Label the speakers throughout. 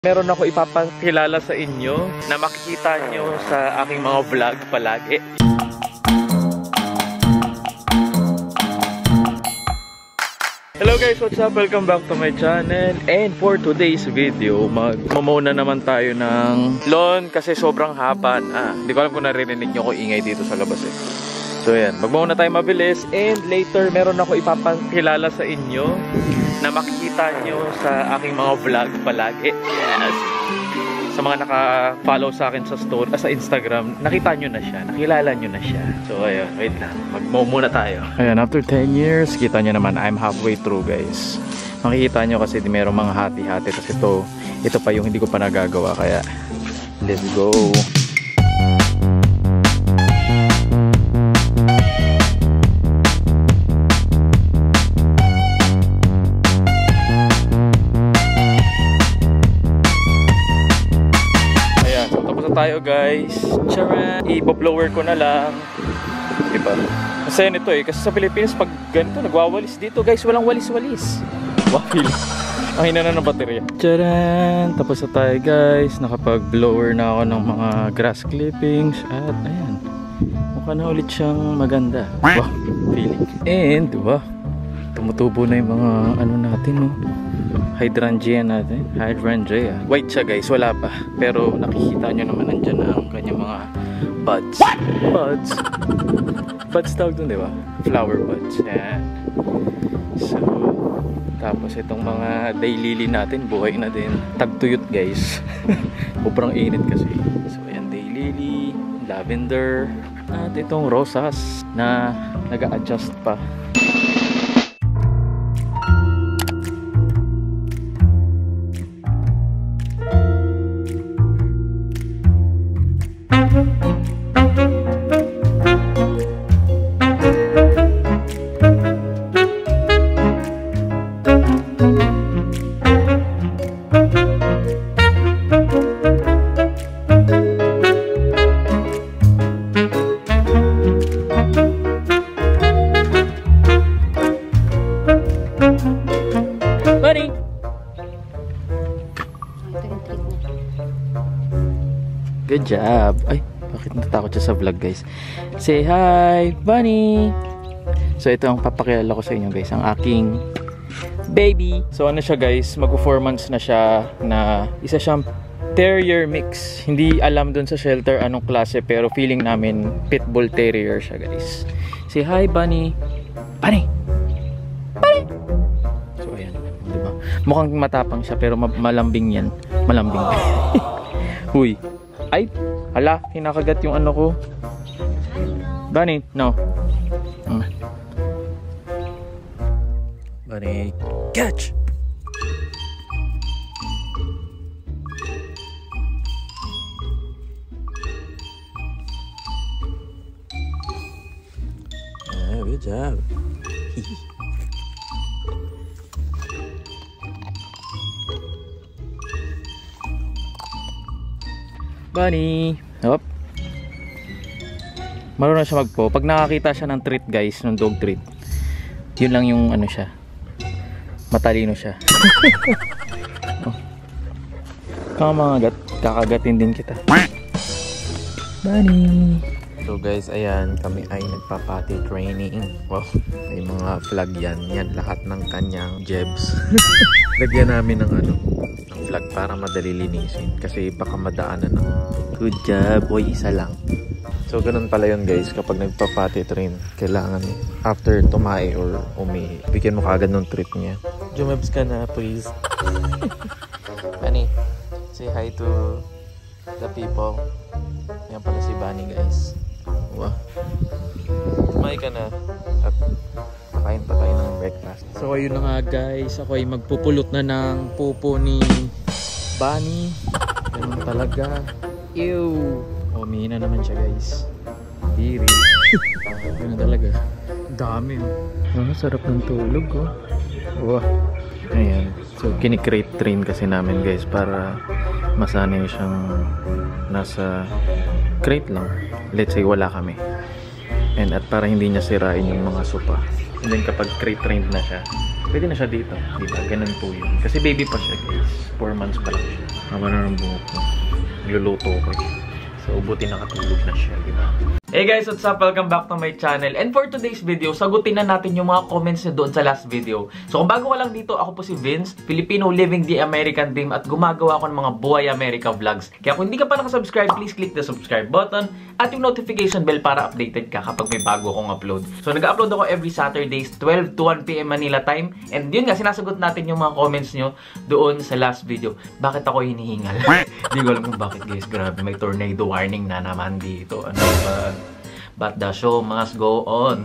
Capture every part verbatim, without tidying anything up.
Speaker 1: Meron ako ipapakilala sa inyo na makikita nyo sa aking mga vlog palagi. Hello guys, what's up? Welcome back to my channel. And for today's video, magmamuna naman tayo ng lawn kasi sobrang haba na. Hindi ko alam kung naririnig nyo ko ingay dito sa labas eh. So yan, magmamuna tayo mabilis. And later, meron ako ipapakilala sa inyo na makikita nyo sa aking mga vlog palagi. Yes! Sa mga naka-follow sa akin sa store, ah, sa Instagram, nakita nyo na siya, nakilala nyo na siya. So ayun, wait lang, mag-mo muna tayo. Ayan, after ten years, kita nyo naman, I'm halfway through guys. Makikita nyo kasi merong mga hati-hati kasi ito, ito pa yung hindi ko pa nagagawa, kaya let's go! Tayo guys, charan, i-blower ko na lang, diba? Masaya nito eh, kasi sa Pilipinas pag ganito nagwawalis dito guys, walang walis-walis. Wahil ang hina na ng baterya. Charan, tapos na tayo guys, nakapag-blower na ako ng mga grass clippings at ayan, mukha na ulit siyang maganda. Wow, feeling. And diba, tumutubo na yung mga ano natin, no? Hydrangea natin, hydrangea. White siya guys, wala pa. Pero nakikita nyo naman nandyan ang kanyang mga buds. What? Buds. Buds tawag dun, diba? Flower buds. Yan. So, tapos itong mga daylily natin, buhay na din. Tagtuyot guys. Sobrang init kasi. So, ayan, daylily, lavender, at itong rosas na nag-a-adjust pa. Good job. Ay, bakit natakot siya sa vlog guys? Say hi, Bunny! So ito ang papakilala ko sa inyo guys, ang aking baby. So ano siya guys, mag-four months na siya, na isa siyang terrier mix. Hindi alam dun sa shelter anong klase, pero feeling namin pitbull terrier siya guys. Say hi, Bunny! Bunny! Bunny! So ayan, diba? Mukhang matapang siya pero malambing yan. Malambing. Huy! Ay, hala, hinakagat yung ano ko. Bunny, no. Hmm. Bunny, catch! Yeah, good job. Bunny! Hop! Marunong siya magpo. Pag nakakita siya ng treat guys, ng dog treat, yun lang yung ano siya. Matalino siya. Oh. Kamagat. Kakagatin din kita. Bunny! So guys, ayan, kami ay nagpapati training. Wow, may mga flag yan. Yan, lahat ng kanyang jebs. Lagyan namin ng ano, ng flag para madali linisin. Kasi baka madaanan ng good job, boy, isa lang. So ganun pala yun guys, kapag nagpapati train, kailangan after tumae or umihi, bigyan mo kagad ng treat niya. Jumebs ka na, please. Bunny, say hi to the people. Yan pala si Bunny guys. Wow. Tumae ka na at kakain pa tayo ng breakfast. So ayun na nga guys, ako ay magpupulot na ng pupo ni Bunny. Ganun talaga. Ew! O, umihina naman siya guys. Diri. Ganun talaga. Dami oh. Oh, sarap ng tulog oh. Wow. Ayan. So kinikrate train kasi namin guys para masanay siyang nasa crate lang. Let's say wala kami. And at para hindi niya sirain yung mga sopa. And then kapag crate trained na siya, Pwede na siya dito. Diba? Ganun po yun. Kasi baby pa siya, guys. four months pa lang siya. Haba na ng buhok ko. Nagluluto ko eh. So, buti nakatulog na siya, diba? Hey guys, what's up? Welcome back to my channel. And for today's video, sagutin na natin yung mga comments nyo doon sa last video. So kung bago ka lang dito, ako po si Vince, Filipino living the American dream at gumagawa ako ng mga Buhay America vlogs. Kaya kung hindi ka pa nakasubscribe, please click the subscribe button at yung notification bell para updated ka kapag may bago akong upload. So nag-upload ako every Saturdays, twelve to one p m Manila time. And yun nga, sinasagot natin yung mga comments nyo doon sa last video. Bakit ako hinihingal? Hindi ko alam kung bakit guys, grabe, may tornado warning na naman dito. Ano ba? But the show must go on.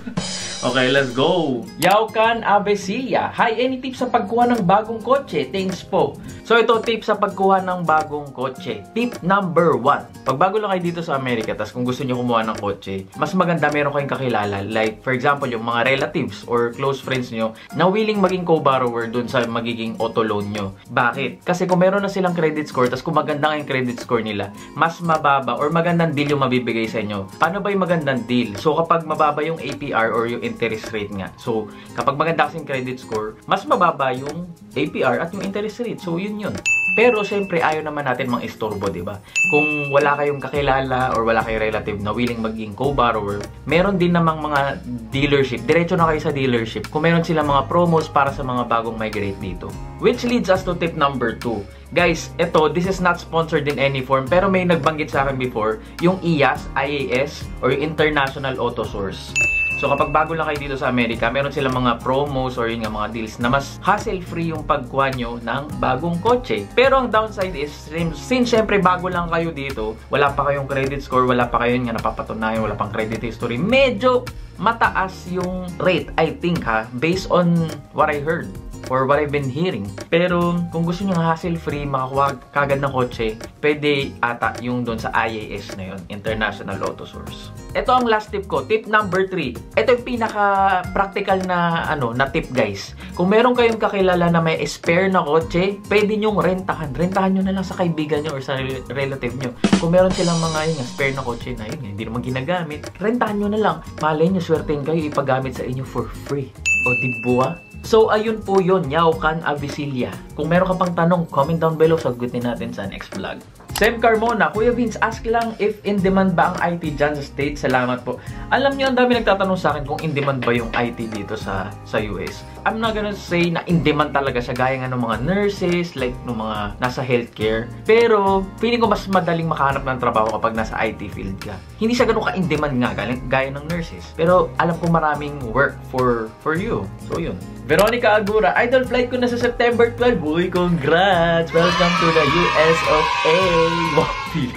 Speaker 1: Okay, let's go! Yaukan Avesilia. Hi, any tips sa pagkuha ng bagong kotse? Thanks po. So ito, tips sa pagkuha ng bagong kotse. Tip number one. Pag bago lang kayo dito sa Amerika, tas kung gusto nyo kumuha ng kotse, mas maganda meron kayong kakilala. Like, for example, yung mga relatives or close friends nyo na willing maging co-borrower dun sa magiging auto loan nyo. Bakit? Kasi kung meron na silang credit score, tas kung maganda nga yung credit score nila, mas mababa or magandang deal yung mabibigay sa inyo. Paano ba yung magandang deal? So kapag mababa yung A P R or yung interest rate nga. So, kapag maganda kasing credit score, mas mababa yung A P R at yung interest rate. So, yun yun. Pero, syempre, ayaw naman natin mga istorbo, diba? Kung wala kayong kakilala or wala kayong relative na willing maging co-borrower, meron din namang mga dealership. Diretso na kayo sa dealership. Kung meron silang mga promos para sa mga bagong migrate dito. Which leads us to tip number two. Guys, ito, this is not sponsored in any form, pero may nagbanggit sa akin before, yung I A S, I A S, or yung International Auto Source. So kapag bago lang kayo dito sa Amerika, meron silang mga promos or yung mga deals na mas hassle-free yung pagkuha nyo ng bagong kotse. Pero ang downside is, since syempre bago lang kayo dito, wala pa kayong credit score, wala pa kayo nga napapatunayan, wala pang credit history, medyo mataas yung rate, I think ha, based on what I heard or what I've been hearing. Pero kung gusto nyo hassle-free, makakuha kagad ng kotse, pwede ata yung doon sa I A S na yun, International Auto Source. Ito ang last tip ko, tip number three. Ito yung pinaka-practical na ano na tip guys. Kung meron kayong kakilala na may spare na kotse, pwede nyong rentahan. Rentahan nyo na lang sa kaibigan nyo or sa relative nyo. Kung meron silang mga yun, spare na kotse na yun, hindi naman ginagamit, rentahan nyo na lang. Malay nyo, swertein kayo, ipagamit sa inyo for free. O diba? So, ayun po yun, Yaukan Avesilia. Kung meron ka pang tanong, comment down below, sagutin natin sa next vlog. Sam Carmona, Kuya Vince, ask lang if in-demand ba ang I T dyan sa States? Salamat po. Alam niyo, ang dami nagtatanong sa akin kung in-demand ba yung I T dito sa sa U S. I'm not gonna say na in-demand talaga siya, gaya nga ng mga nurses, like ng mga nasa healthcare. Pero, feeling ko mas madaling makahanap ng trabaho kapag nasa I T field ka. Hindi siya ganun ka-in-demand nga, gaya ng nurses. Pero, alam ko maraming work for for you. So, yun. Veronica Agura, idol flight ko na sa September twelve. Uy, congrats! Welcome to the U S of A! Wow,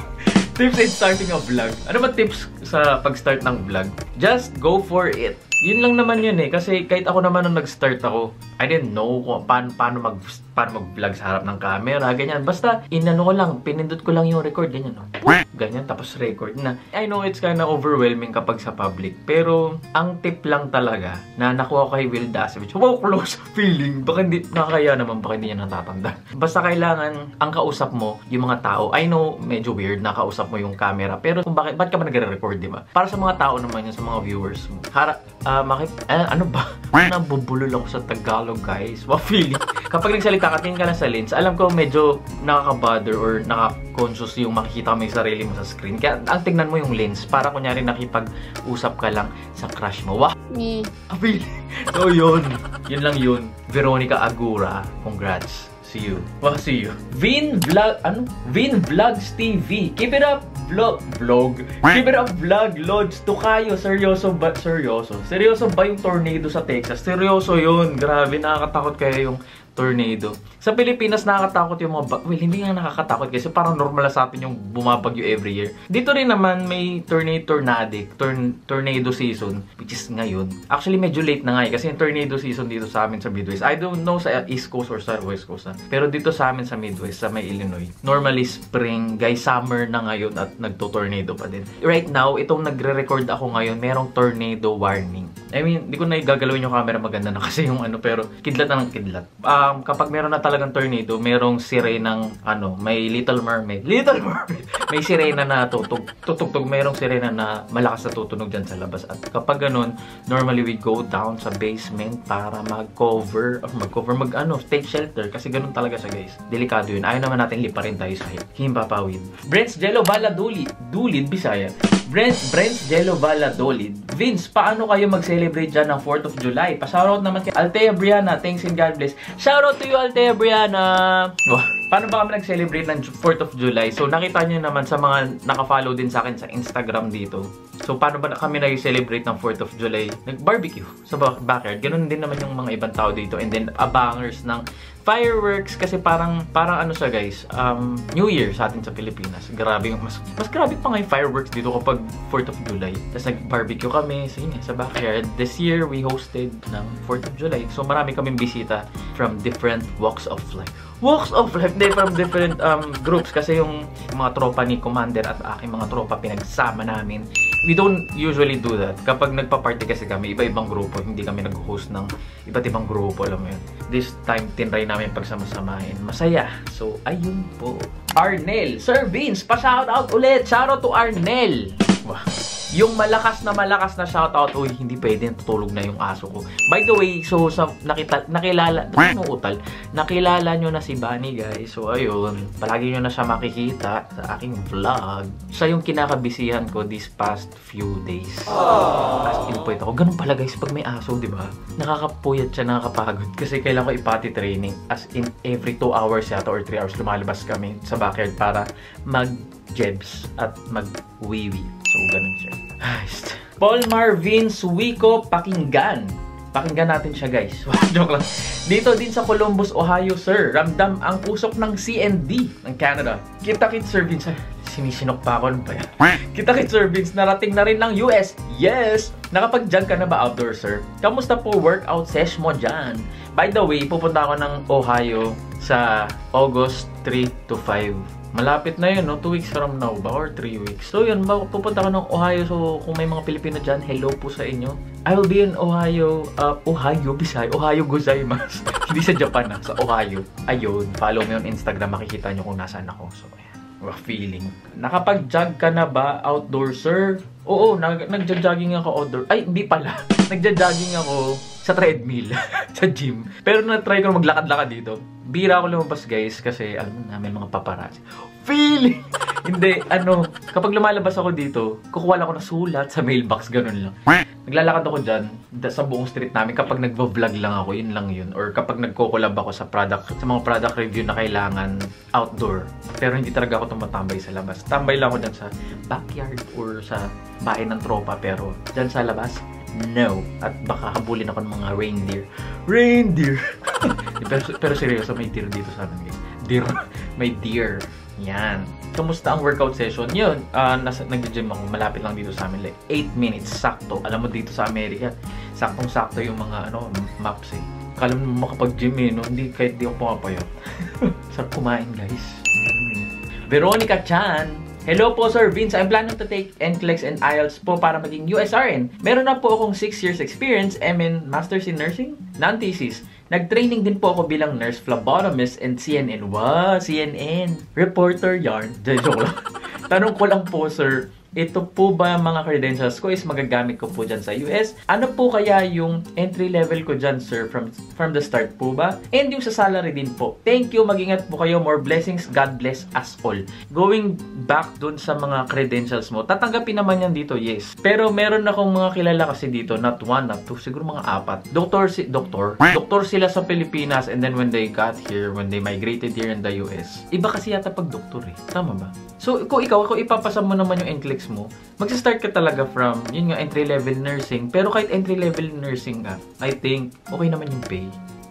Speaker 1: tips in starting a vlog. Ano ba tips sa pag-start ng vlog? Just go for it. Yun lang naman yun eh. Kasi kahit ako naman nung nag-start ako, I didn't know kung paano, paano mag paano mag-vlog sa harap ng camera, ganyan. Basta, inano ko lang, pinindot ko lang yung record, ganyan, no? Ganyan, tapos record na. I know it's kinda overwhelming kapag sa public, pero ang tip lang talaga na nakuha ko kay Will Dasovich, wow, close feeling, baka hindi, nakakaya naman, baka hindi niya natatanda. Basta kailangan, ang kausap mo, yung mga tao, I know, medyo weird na kausap mo yung camera, pero kung bakit, bakit ka ba nagre-record, di ba? Para sa mga tao naman yun, sa mga viewers mo. Hara, uh, makip, uh, ano ba? Nabubulol ako sa Tagalog, guys. Wow, feeling. Kapag nagsalita ka, tingin ka lang sa lens, alam ko medyo nakaka-bother or nakaka-conscious yung makikita mo yung sarili mo sa screen. Kaya ang tingnan mo yung lens para kunyari nakipag-usap ka lang sa crush mo. Wow! Mm. So yun. Yun lang yun. Veronica Agura, congrats. See you. Wow, see you. Vin Vlog, ano? Vin Vlogs T V. Keep it up, vlog. Vlog. Keep it up, vlog. Lods, Tukayo. Seryoso ba? Seryoso. Seryoso ba yung tornado sa Texas? Seryoso yun. Grabe, nakakatakot kaya yung tornado. Sa Pilipinas, nakakatakot yung mga... Well, hindi nga nakakatakot kasi parang normal sa atin yung bumabagyo every year. Dito rin naman may tornado tornadic, torn, tornado season, which is ngayon. Actually, medyo late na nga eh, kasi yung tornado season dito sa amin sa Midwest. I don't know sa East Coast or sa West Coast. Ha? Pero dito sa amin sa Midwest, sa may Illinois, normally spring, guys, summer na ngayon at nagto-tornado pa din. Right now, itong nagre-record ako ngayon, merong tornado warning. I mean, di ko na igagalawin yung camera, maganda na kasi yung ano, pero kidlat na ng kidlat. Um, kapag meron na talagang tornado, merong sirenang, ano, may Little Mermaid. Little Mermaid! May sirena na tutug, tutugtog, merong sirena na malakas na tutunog dyan sa labas. At kapag ganun, normally we go down sa basement para mag-cover, or mag-cover, mag-ano, take shelter. Kasi ganun talaga siya, guys. Delikado yun. Ayaw naman natin liparin tayo sa himpapawid. Brent's Jello Bala Dulid. Dulid, Bisaya. Brent, Brent's Jello Bala Dulid. Vince, paano kayo mag-celebrate dyan ng fourth of July? Pa-shoutout naman kay Althea Brianna. Thanks and God bless. Shoutout to you, Althea Brianna! Oh, paano ba kami nag-celebrate ng fourth of July? So, nakita nyo naman sa mga naka-follow din sa akin sa Instagram dito. So, paano ba kami nag-celebrate ng fourth of July? Nag-barbecue sa backyard. Ganun din naman yung mga ibang tao dito. And then, abangers ng fireworks. Kasi parang, parang ano siya, guys, um, New Year sa atin sa Pilipinas. Grabe yung, mas, mas grabe pa nga yung fireworks dito kapag fourth of July. Tapos nag-barbecue kami sa, yun, sa backyard. This year, we hosted ng fourth of July. So, marami kaming bisita from different walks of life. Walks of life, hindi, from different um, groups. Kasi yung mga tropa ni Commander at aking mga tropa pinagsama namin. We don't usually do that. Kapag nagpa-party kasi kami, iba-ibang grupo. Hindi kami nag-host ng iba't ibang grupo, alam mo yun. This time, tinry namin pagsama-samahin. Masaya. So, ayun po. Arnel. Sir Vince, pa-shoutout ulit. Shoutout to Arnel. Wow. Yung malakas na malakas na shoutout, uy, hindi pwede, tutulog na yung aso ko. By the way, so sa nakita, nakilala, ano utal, nakilala nyo na si Bunny, guys. So ayun, palagi nyo na siya makikita sa aking vlog. Siya yung kinakabisihan ko these past few days. As in po ito. Ganun pala, guys, pag may aso, di ba? Nakakapuyat siya, nakakapagod. Kasi kailangan ko ipati training. As in, every two hours yata or three hours lumalabas kami sa backyard para mag-jebs at mag-wiwi. So, ganun siya. Paul Marvin Suwico Pakinggan. Pakinggan natin siya, guys. Joke lang. Dito din sa Columbus, Ohio, sir. Ramdam ang usok ng C N D ng Canada. Kita-kit, Sir Vince. Sinisinok pa ako. Ano ba yan? Kita-kit, Sir Vince. Narating na rin ng U S. Yes! Nakapag-jog ka na ba outdoor, sir? Kamusta po workout sesh mo dyan? By the way, pupunta ako ng Ohio sa August three to five. Malapit na yun, no? Two weeks from now ba? Or three weeks. So yun, pupunta ko ng Ohio. So kung may mga Pilipino dyan, hello po sa inyo. I will be in Ohio, uh, Ohio, Bisaya, Ohio gozaimasu. Hindi sa Japan, ha? Sa Ohio. Ayun, follow me on Instagram, makikita nyo kung nasaan ako. So ayan, wow, feeling. Nakapag-jog ka na ba outdoor, sir? Oo, nag nagja-jogging ako outdoor. Ay, hindi pala. Nagja-jogging ako sa treadmill, sa gym. Pero na-try ko maglakad-lakad dito. Bira ako lumabas, guys, kasi alam mo na, may mga paparazzi. Feeling! Hindi, ano, kapag lumalabas ako dito, kukuha lang ako ng sulat sa mailbox, ganun lang. Naglalakad ako dyan sa buong street namin kapag nagvo-vlog lang ako, yun lang yun. Or kapag nagko-collab ako sa product, sa mga product review na kailangan outdoor. Pero hindi talaga ako tumatambay sa labas. Tambay lang ako dyan sa backyard or sa bahay ng tropa, pero dyan sa labas, no. At baka habulin ako ng mga reindeer. Reindeer! pero, pero seryoso, may deer dito sa amin, guys. Deer. May deer. Yan. Kamusta ang workout session? Yun, uh, nag-gym ako. Malapit lang dito sa amin. Like, eight minutes. Sakto. Alam mo, dito sa Amerika, saktong-sakto yung mga, ano, maps eh. Kala mo makapag-gym eh, no? Hindi, kahit di ako pumapayot. Sarap kumain, guys. Veronica Chan. Hello po, Sir Vince. I'm planning to take N C L E X and I E L T S po para maging U S R N. Meron na po akong six years experience, M N Masters in Nursing, non-thesis. Nag-training din po ako bilang nurse, phlebotomist, and C N N. Wow, C N N. Reporter yarn. Joke lang. Tanong ko lang po, sir. Ito po ba mga credentials ko is magagamit ko po dyan sa U S? Ano po kaya yung entry level ko dyan, sir, from, from the start po ba? And yung sa salary din po. Thank you, mag-ingat po kayo. More blessings. God bless us all. Going back dun sa mga credentials mo, tatanggapin naman yan dito, yes. Pero meron akong mga kilala kasi dito, not one, not two, siguro mga apat. Doktor, si, doktor, doktor sila sa Pilipinas, and then when they got here, when they migrated here in the U S, iba kasi yata pag doktor eh. Tama ba? So, kung ikaw, kung ipapasa mo naman yung N C L E X mo, magsa-start ka talaga from, yun nga, entry-level nursing. Pero kahit entry-level nursing ka, I think, okay naman yung pay.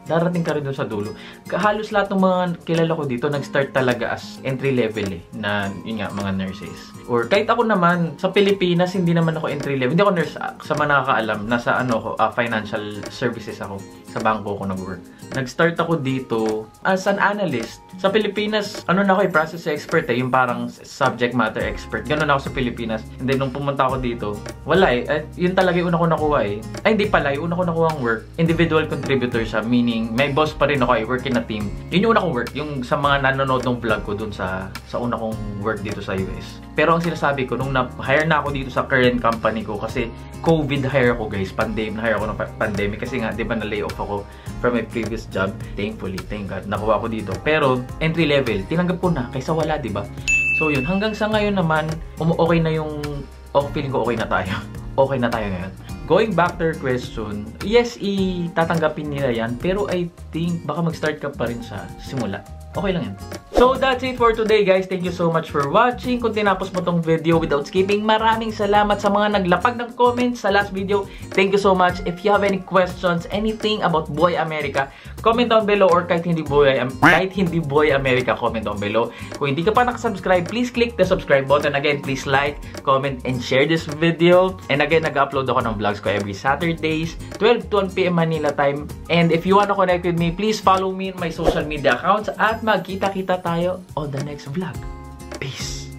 Speaker 2: darating ka rin doon sa dulo. Halos lahat ng mga kilala ko dito nag-start talaga as entry level eh, na yun nga, mga nurses. Or kahit ako naman, sa Pilipinas, hindi naman ako entry level. Hindi ako nurse, sa mga nakakaalam, nasa ano ko, uh, financial services ako. Sa bangko ko nag-work. Nag-start ako dito as an analyst. Sa Pilipinas, ano na ako eh, process expert eh, yung parang subject matter expert. Ganun ako sa Pilipinas. And then, nung pumunta ako dito, wala eh. At yun talaga yung una ko nakuha eh. Ay, hindi pala. Yung una ko nakuha ang work, individual contributor siya. Meaning, may boss pa rin ako eh, work in a team. Yun yung una kong work. Yung sa mga nanonood ng vlog ko dun sa, sa una kong work dito sa U S. Pero ang sinasabi ko, nung na-hire na ako dito sa current company ko, kasi COVID hire ako guys, pandemic, na-hire ako ng pandemic. Kasi nga, di ba na-lay off ako from my previous job. Thankfully, thank God, nakuha ko dito. Pero, entry level, tinanggap ko na, kaysa wala, di ba? So yun, hanggang sa ngayon naman, um, okay na yung, oh, feeling ko okay na tayo. Okay na tayo ngayon. Going back to your question, yes, i-tatanggapin nila yan, pero I think, baka mag-start ka pa rin sa simula. Okay lang yan. So, that's it for today, guys. Thank you so much for watching. Kung tinapos mo tong video without skipping, maraming salamat sa mga naglapag ng comments sa last video. Thank you so much. If you have any questions, anything about Boy America, comment down below, or kahit hindi Boy, kahit hindi Boy America, comment down below. Kung hindi ka pa nakasubscribe, please click the subscribe button. Again, please like, comment, and share this video. And again, nag-upload ako ng vlogs ko every Saturdays, twelve to one p m Manila time. And if you wanna connect with me, please follow me in my social media accounts at magkita-kita tayo on the next vlog. Peace!